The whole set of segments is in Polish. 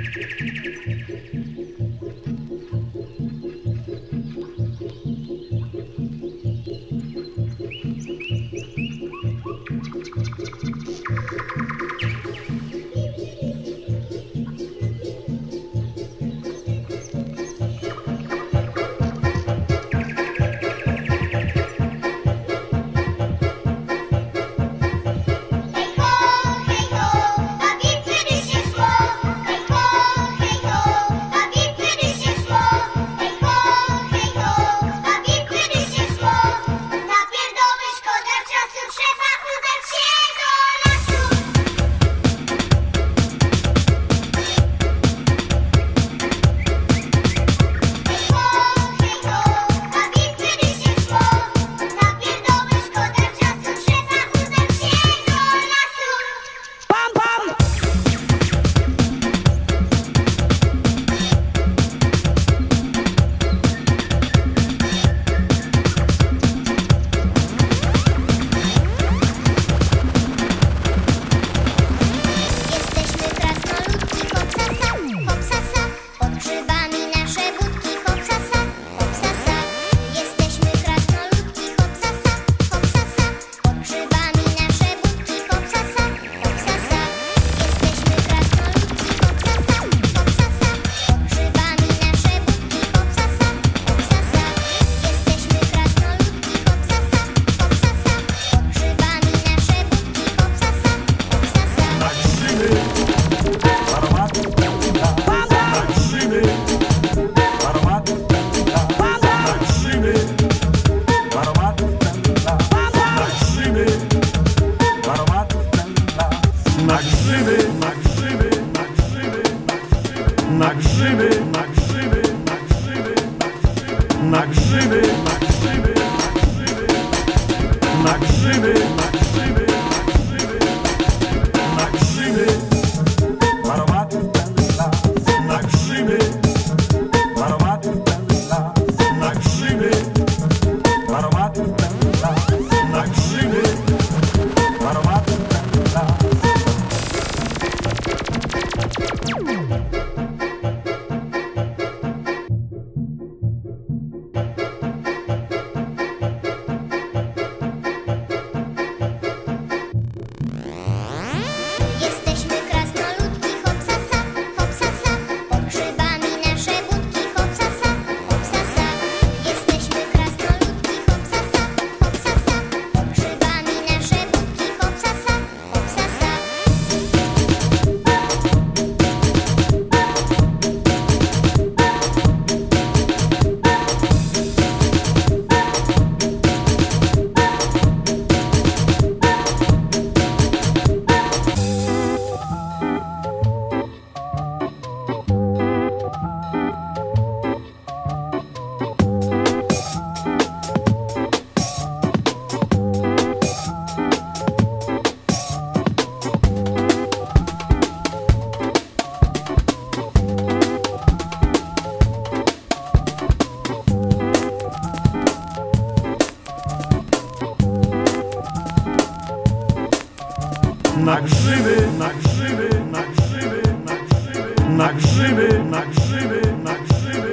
na grzyby, na grzyby, na grzyby, na grzyby, na grzyby, na grzyby, na grzyby,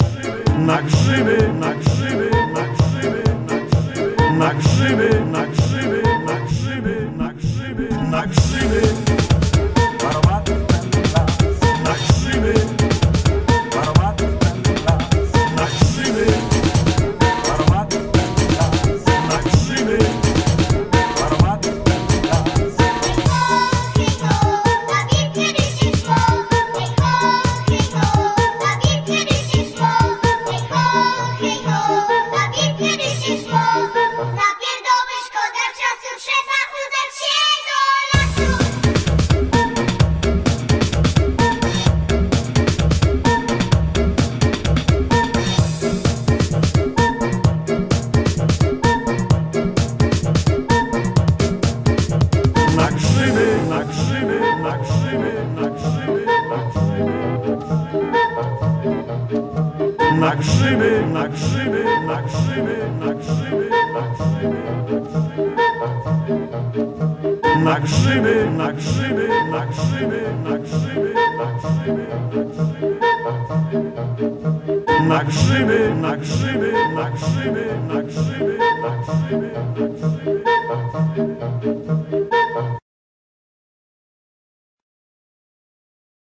na grzyby, na grzyby, na grzyby, na grzyby, na grzyby, na grzyby, na grzyby, na grzyby, na grzyby, aromatów ten las, na grzyby, aromatów ten las, na grzyby, aromatów ten las, na grzyby, aromatów ten las. Na grzyby, na grzyby, na grzyby, na grzyby, na grzyby, na grzyby, na grzyby, na grzyby, na grzyby, na grzyby, na grzyby, na grzyby, na grzyby, na grzyby. na grzyby, na grzyby, na grzyby, na grzyby, na grzyby, na grzyby.